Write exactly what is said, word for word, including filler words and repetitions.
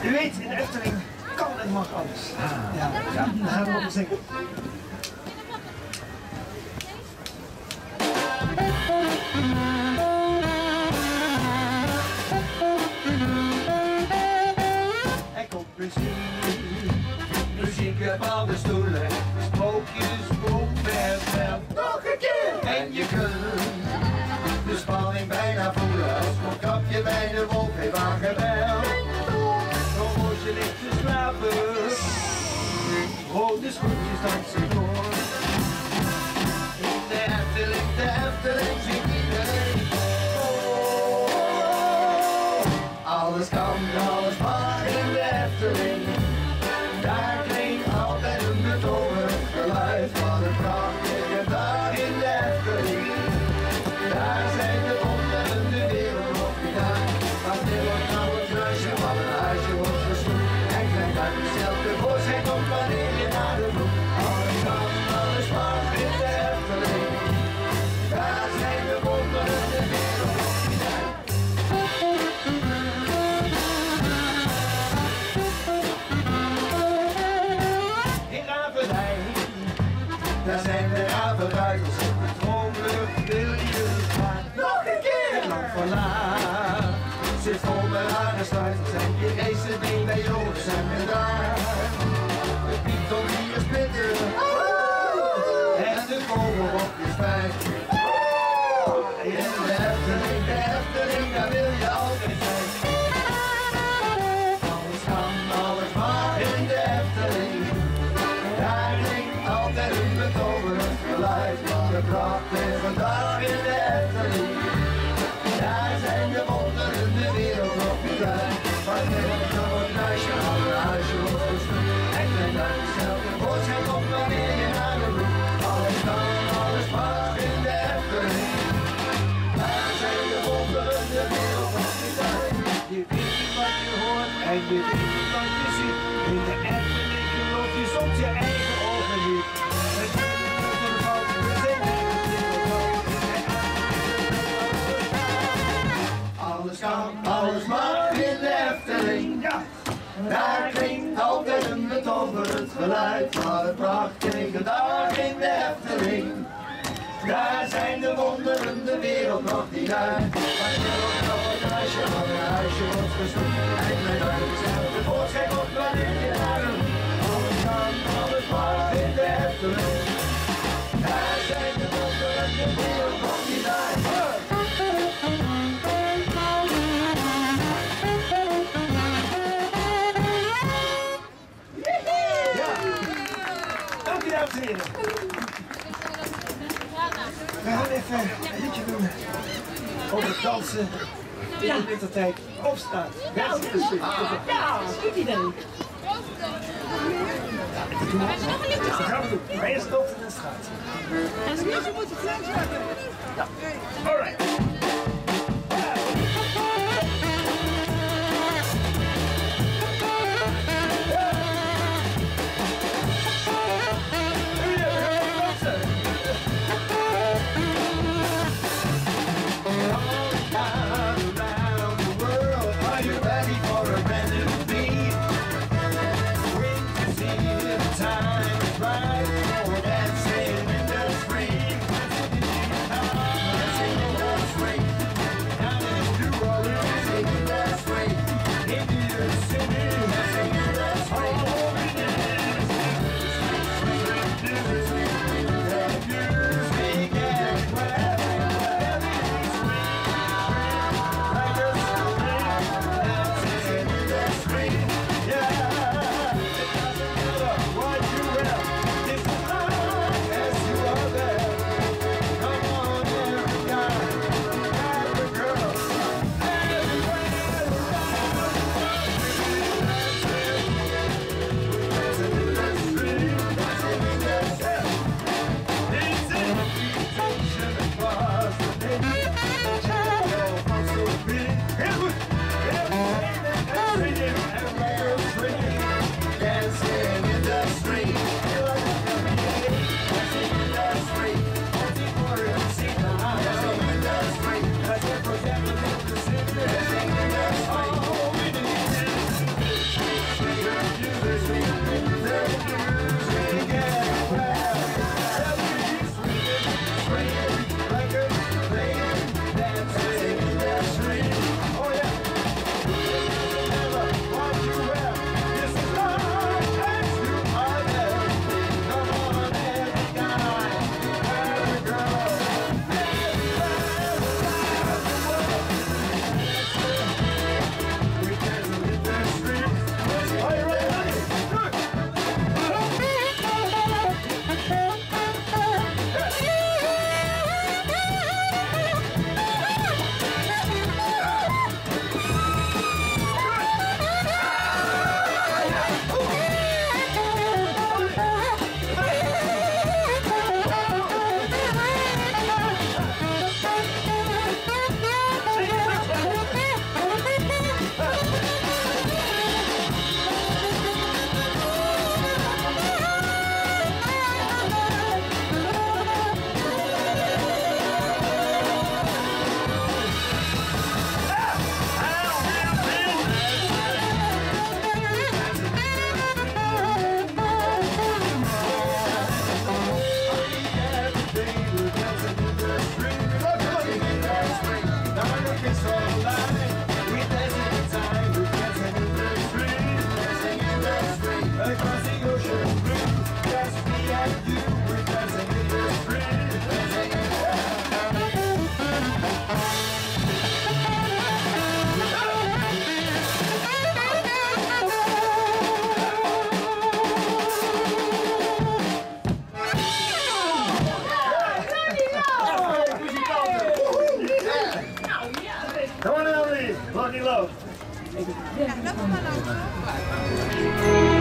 U weet, in de Efteling kan en mag alles. Ja, ja. Dan gaan we op zingen. Er komt muziek, muziek uit alle stoelen, sprookjes, boekwerk, nog een keer! En je kunt de spanning bijna voelen, als een kapje bij de wolk heeft aangebeld. Nog als je ligt te slapen, rode schoentjes dansen door. In de Efteling, de Efteling zingt iedereen. Alles kan, alles mag in de Efteling. Daar klinkt altijd een betoverend geluid van een prachtige dag in de Efteling. Daar zijn de wonderen de wereld nog niet uit. Maar stil wordt nou een kruisje van een huisje wordt gesnoeid. En klein uit jezelf tevoorschijn komt wanneer je naar de broek. Alles kan, alles mag in de Efteling. Daar zijn de wonderen de wereld nog niet uit. Daar zijn de ravenruiters in de droomlucht, wil je gaan. Nog een keer! En lang vandaag zit vol met rare sluiters en je race het ding bij Joris en met daar. De Python die is bitter, en de vogel op je spijt. In de Efteling, de Efteling, daar wil je altijd zijn. Alles kan, alles mag in de Efteling. Daar klinkt altijd een betoverend geluid van de prachtige dag in de Efteling. Daar zijn de wonderen de wereld nog niet uit. Maar neem het nog een kruisje van een huisje wordt gesnoeid. En klein uit jezelf tevoorschijn komt wanneer je naar de broek. Alles kan, alles mag in de Efteling. Daar zijn de wonderen de wereld nog niet uit. Je weet niet wat je hoort en je weet niet wat je ziet. In de Efteling geloof je soms je eigen ogen niet. Het is een fout, we zijn alles kan, alles mag in de Efteling. Ja. Daar klinkt altijd een betoverend geluid van een prachtige dag in de Efteling. Daar zijn de wonderen de wereld nog niet uit. Maar je wordt nog een huisje van een huisje wordt gesnoeid. En met uit jezelf tevoorschijn komt wanneer je naar hem. Alles kan, alles mag in de Efteling. Daar zijn de wonderen de wereld nog niet uit. Ja, dank u dames en heren. We gaan even een liedje doen over het dansen in de wintertijd op straat. Ja, dat is goed idee. Dat gaan we doen. Maar eerst dansen in de straat. En ze moeten moeten flens hebben. Ja, alright. Dancing in the spring, dancing in the spring. Ja, loop maar langs.